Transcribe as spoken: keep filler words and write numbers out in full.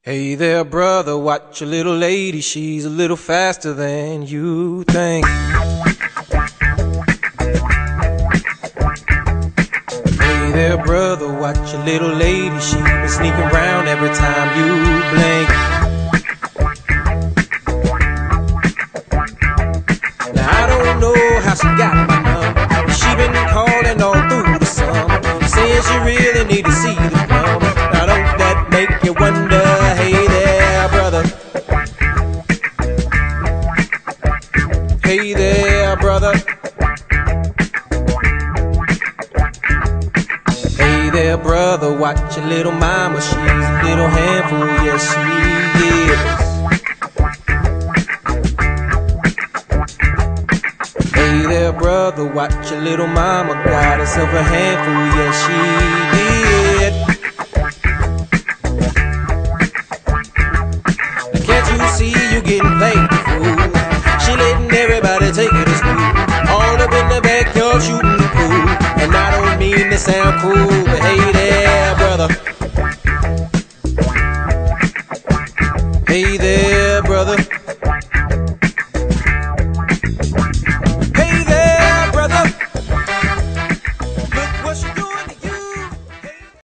Hey there, brother, watch your little lady, she's a little faster than you think. Hey there, brother, watch your little lady, she been sneaking around every time you blink. Now I don't know how she got my number, but she been calling all through the summer, saying she really need to see the plumber. Now don't that make you wonder? Hey there, brother. Hey there, brother. Hey there, brother, watch your little mama, she's a little handful, yes she is. Hey there, brother, watch your little mama, got herself a handful, yes she did. Now can't you see you getting played, fool? She letting everybody take her to school, all up in the backyard shooting pool. And I don't mean to sound cool,